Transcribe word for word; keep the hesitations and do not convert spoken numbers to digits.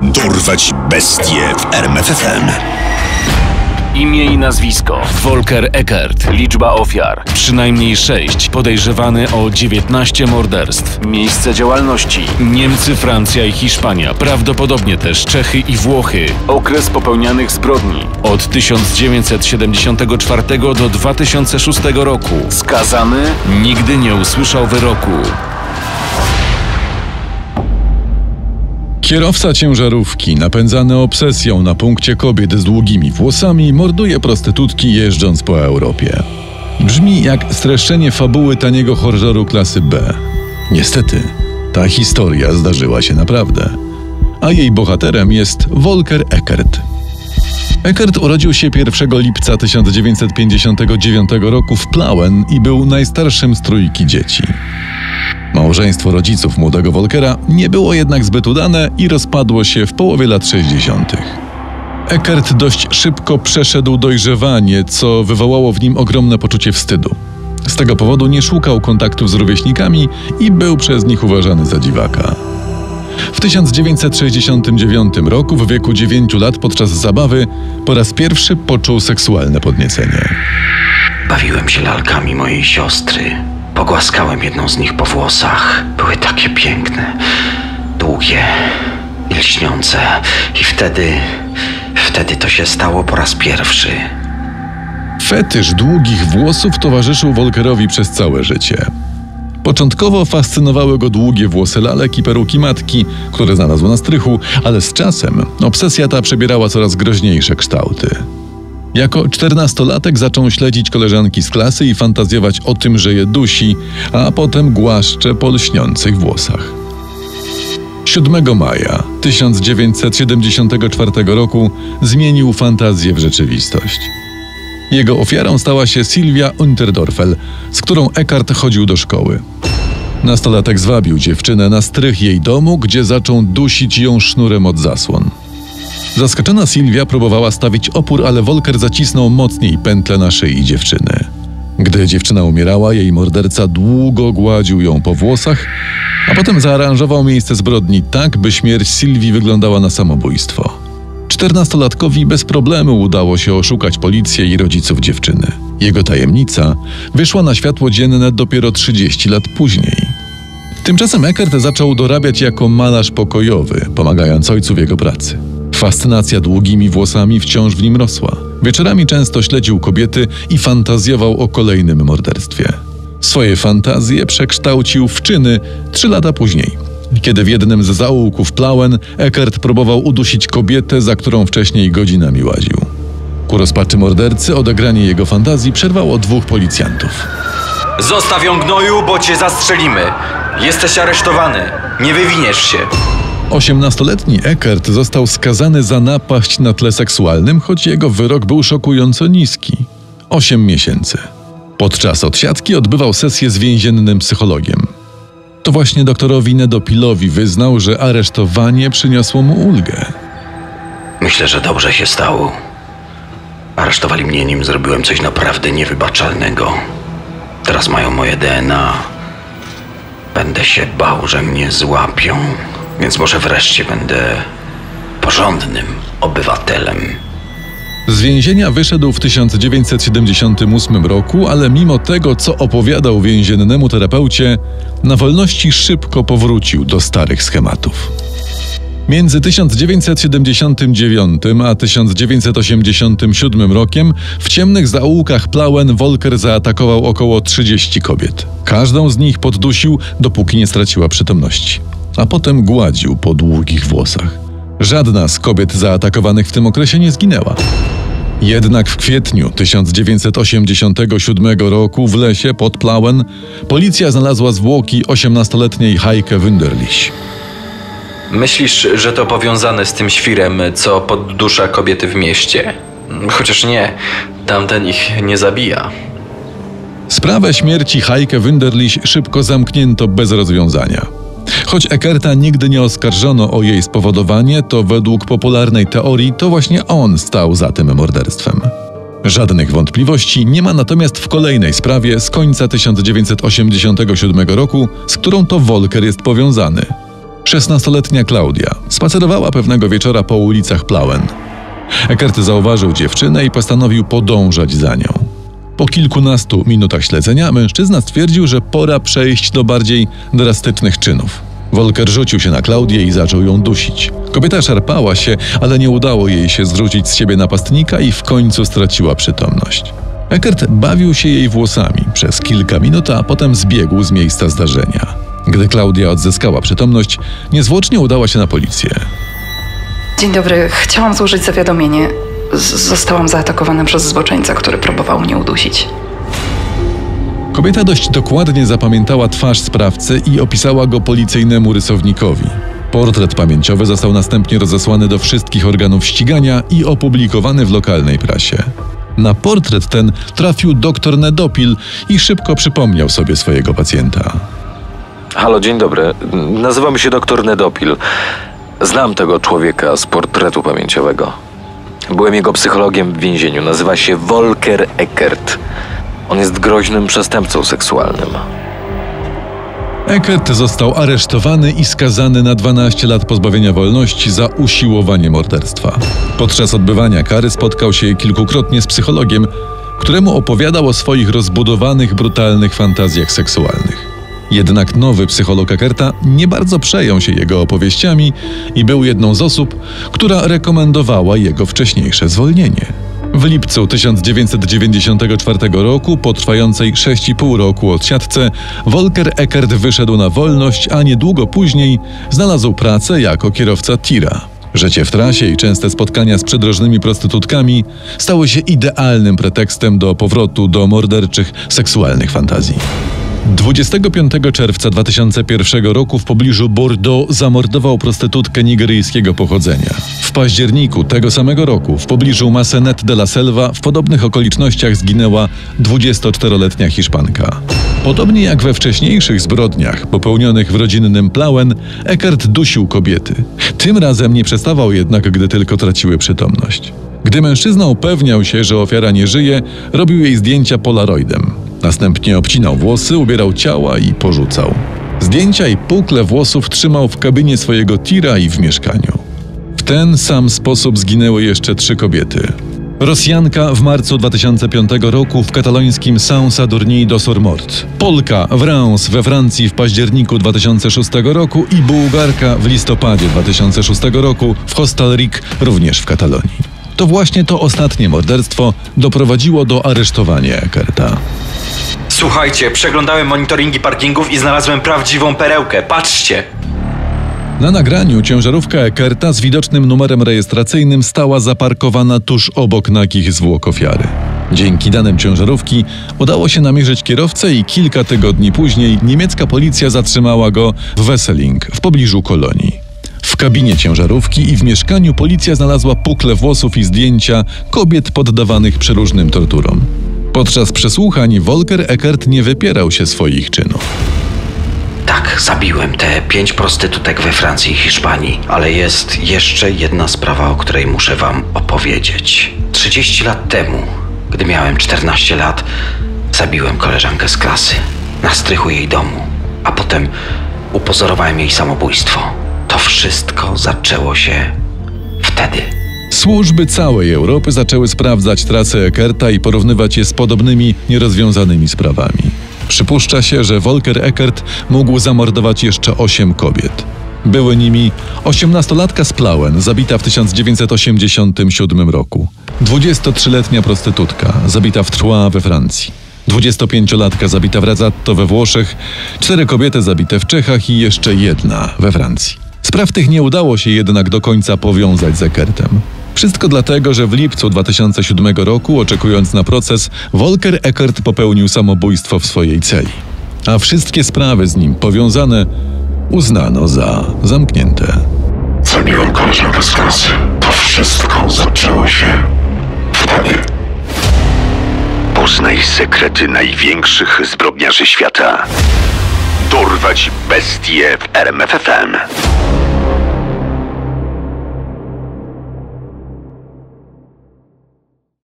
Dorwać bestie w R M F F M. Imię i nazwisko: Volker Eckert. Liczba ofiar: przynajmniej sześć. Podejrzewany o dziewiętnaście morderstw. Miejsce działalności: Niemcy, Francja i Hiszpania. Prawdopodobnie też Czechy i Włochy. Okres popełnianych zbrodni: od tysiąc dziewięćset siedemdziesiątego czwartego do dwa tysiące szóstego roku. Skazany: nigdy nie usłyszał wyroku. Kierowca ciężarówki, napędzany obsesją na punkcie kobiet z długimi włosami, morduje prostytutki jeżdżąc po Europie. Brzmi jak streszczenie fabuły taniego horroru klasy B. Niestety, ta historia zdarzyła się naprawdę. A jej bohaterem jest Volker Eckert. Eckert urodził się pierwszego lipca tysiąc dziewięćset pięćdziesiątego dziewiątego roku w Plauen i był najstarszym z trójki dzieci. Małżeństwo rodziców młodego Volkera nie było jednak zbyt udane i rozpadło się w połowie lat sześćdziesiątych. Eckert dość szybko przeszedł dojrzewanie, co wywołało w nim ogromne poczucie wstydu. Z tego powodu nie szukał kontaktów z rówieśnikami i był przez nich uważany za dziwaka. W tysiąc dziewięćset sześćdziesiątym dziewiątym roku, w wieku dziewięciu lat, podczas zabawy, po raz pierwszy poczuł seksualne podniecenie. Bawiłem się lalkami mojej siostry. Pogłaskałem jedną z nich po włosach. Były takie piękne, długie i lśniące. I wtedy, wtedy to się stało po raz pierwszy. Fetysz długich włosów towarzyszył Volkerowi przez całe życie. Początkowo fascynowały go długie włosy lalek i peruki matki, które znalazł na strychu, ale z czasem obsesja ta przybierała coraz groźniejsze kształty. Jako czternastolatek zaczął śledzić koleżanki z klasy i fantazjować o tym, że je dusi, a potem głaszcze po lśniących włosach. siódmego maja tysiąc dziewięćset siedemdziesiątego czwartego roku zmienił fantazję w rzeczywistość. Jego ofiarą stała się Sylwia Unterdorfel, z którą Eckert chodził do szkoły. Nastolatek zwabił dziewczynę na strych jej domu, gdzie zaczął dusić ją sznurem od zasłon. Zaskoczona Sylwia próbowała stawić opór, ale Volker zacisnął mocniej pętlę na szyi dziewczyny. Gdy dziewczyna umierała, jej morderca długo gładził ją po włosach, a potem zaaranżował miejsce zbrodni tak, by śmierć Sylwii wyglądała na samobójstwo. Czternastolatkowi bez problemu udało się oszukać policję i rodziców dziewczyny. Jego tajemnica wyszła na światło dzienne dopiero trzydzieści lat później. Tymczasem Eckert zaczął dorabiać jako malarz pokojowy, pomagając ojcu w jego pracy. Fascynacja długimi włosami wciąż w nim rosła. Wieczorami często śledził kobiety i fantazjował o kolejnym morderstwie. Swoje fantazje przekształcił w czyny trzy lata później, kiedy w jednym z zaułków Plauen Eckert próbował udusić kobietę, za którą wcześniej godzinami łaził. Ku rozpaczy mordercy odegranie jego fantazji przerwało dwóch policjantów. Zostaw ją, gnoju, bo cię zastrzelimy. Jesteś aresztowany. Nie wywiniesz się. osiemnastoletni Eckert został skazany za napaść na tle seksualnym, choć jego wyrok był szokująco niski – osiem miesięcy. Podczas odsiadki odbywał sesję z więziennym psychologiem. To właśnie doktorowi Nedopilowi wyznał, że aresztowanie przyniosło mu ulgę. Myślę, że dobrze się stało. Aresztowali mnie, nim zrobiłem coś naprawdę niewybaczalnego. Teraz mają moje D N A. Będę się bał, że mnie złapią, więc może wreszcie będę porządnym obywatelem. Z więzienia wyszedł w tysiąc dziewięćset siedemdziesiątym ósmym roku, ale mimo tego, co opowiadał więziennemu terapeucie, na wolności szybko powrócił do starych schematów. Między tysiąc dziewięćset siedemdziesiątym dziewiątym a tysiąc dziewięćset osiemdziesiątym siódmym rokiem w ciemnych zaułkach Plauen Volker zaatakował około trzydzieści kobiet. Każdą z nich poddusił, dopóki nie straciła przytomności, a potem gładził po długich włosach. Żadna z kobiet zaatakowanych w tym okresie nie zginęła. Jednak w kwietniu tysiąc dziewięćset osiemdziesiątego siódmego roku w lesie pod Plauen policja znalazła zwłoki osiemnastoletniej Heike Wunderlich. Myślisz, że to powiązane z tym świrem, co poddusza kobiety w mieście? Chociaż nie, tamten ich nie zabija. Sprawę śmierci Heike Wunderlich szybko zamknięto bez rozwiązania. Choć Eckerta nigdy nie oskarżono o jej spowodowanie, to według popularnej teorii to właśnie on stał za tym morderstwem. Żadnych wątpliwości nie ma natomiast w kolejnej sprawie z końca tysiąc dziewięćset osiemdziesiątego siódmego roku, z którą to Volker jest powiązany. szesnastoletnia Klaudia spacerowała pewnego wieczora po ulicach Plauen. Eckert zauważył dziewczynę i postanowił podążać za nią. Po kilkunastu minutach śledzenia mężczyzna stwierdził, że pora przejść do bardziej drastycznych czynów. Volker rzucił się na Klaudię i zaczął ją dusić. Kobieta szarpała się, ale nie udało jej się zwrócić z siebie napastnika i w końcu straciła przytomność. Eckert bawił się jej włosami przez kilka minut, a potem zbiegł z miejsca zdarzenia. Gdy Klaudia odzyskała przytomność, niezwłocznie udała się na policję. Dzień dobry, chciałam złożyć zawiadomienie. Z- zostałam zaatakowana przez zboczeńca, który próbował mnie udusić. Kobieta dość dokładnie zapamiętała twarz sprawcy i opisała go policyjnemu rysownikowi. Portret pamięciowy został następnie rozesłany do wszystkich organów ścigania i opublikowany w lokalnej prasie. Na portret ten trafił doktor Nedopil i szybko przypomniał sobie swojego pacjenta. Halo, dzień dobry. Nazywam się doktor Nedopil. Znam tego człowieka z portretu pamięciowego. Byłem jego psychologiem w więzieniu. Nazywa się Volker Eckert. On jest groźnym przestępcą seksualnym. Eckert został aresztowany i skazany na dwanaście lat pozbawienia wolności za usiłowanie morderstwa. Podczas odbywania kary spotkał się kilkukrotnie z psychologiem, któremu opowiadał o swoich rozbudowanych, brutalnych fantazjach seksualnych. Jednak nowy psycholog Eckerta nie bardzo przejął się jego opowieściami i był jedną z osób, która rekomendowała jego wcześniejsze zwolnienie. W lipcu tysiąc dziewięćset dziewięćdziesiątego czwartego roku, po trwającej sześć i pół roku odsiadce, Volker Eckert wyszedł na wolność, a niedługo później znalazł pracę jako kierowca tira. Życie w trasie i częste spotkania z przydrożnymi prostytutkami stały się idealnym pretekstem do powrotu do morderczych, seksualnych fantazji. dwudziestego piątego czerwca dwa tysiące pierwszego roku w pobliżu Bordeaux zamordował prostytutkę nigeryjskiego pochodzenia. W październiku tego samego roku w pobliżu Massenet de la Selva w podobnych okolicznościach zginęła dwudziestoczteroletnia Hiszpanka. Podobnie jak we wcześniejszych zbrodniach popełnionych w rodzinnym Plauen, Eckert dusił kobiety. Tym razem nie przestawał jednak, gdy tylko traciły przytomność. Gdy mężczyzna upewniał się, że ofiara nie żyje, robił jej zdjęcia polaroidem. Następnie obcinał włosy, ubierał ciała i porzucał. Zdjęcia i pukle włosów trzymał w kabinie swojego tira i w mieszkaniu. W ten sam sposób zginęły jeszcze trzy kobiety. Rosjanka w marcu dwa tysiące piątego roku w katalońskim Saint-Sadurní-de-Sormort, Polka w Reims we Francji w październiku dwa tysiące szóstego roku i Bułgarka w listopadzie dwa tysiące szóstego roku w Hostalric, również w Katalonii. To właśnie to ostatnie morderstwo doprowadziło do aresztowania Eckerta. Słuchajcie, przeglądałem monitoringi parkingów i znalazłem prawdziwą perełkę. Patrzcie! Na nagraniu ciężarówka Eckerta z widocznym numerem rejestracyjnym stała zaparkowana tuż obok nagich zwłok ofiary. Dzięki danym ciężarówki udało się namierzyć kierowcę i kilka tygodni później niemiecka policja zatrzymała go w Wesseling w pobliżu Kolonii. W kabinie ciężarówki i w mieszkaniu policja znalazła pukle włosów i zdjęcia kobiet poddawanych przeróżnym torturom. Podczas przesłuchań Volker Eckert nie wypierał się swoich czynów. Tak, zabiłem te pięć prostytutek we Francji i Hiszpanii, ale jest jeszcze jedna sprawa, o której muszę wam opowiedzieć. trzydzieści lat temu, gdy miałem czternaście lat, zabiłem koleżankę z klasy na strychu jej domu, a potem upozorowałem jej samobójstwo. To wszystko zaczęło się wtedy. Służby całej Europy zaczęły sprawdzać trasę Eckerta i porównywać je z podobnymi, nierozwiązanymi sprawami. Przypuszcza się, że Volker Eckert mógł zamordować jeszcze osiem kobiet. Były nimi osiemnastolatka z Plauen, zabita w tysiąc dziewięćset osiemdziesiątym siódmym roku, dwudziestotrzyletnia prostytutka, zabita w Troyes we Francji, dwudziestopięciolatka zabita w Razzatto we Włoszech, cztery kobiety zabite w Czechach i jeszcze jedna we Francji. Spraw tych nie udało się jednak do końca powiązać z Eckertem. Wszystko dlatego, że w lipcu dwa tysiące siódmego roku, oczekując na proces, Volker Eckert popełnił samobójstwo w swojej celi. A wszystkie sprawy z nim powiązane uznano za zamknięte. Zabiłem koleżankę z klasy. To wszystko zaczęło się wtedy. Poznaj sekrety największych zbrodniarzy świata. Dorwać bestie w R M F F M.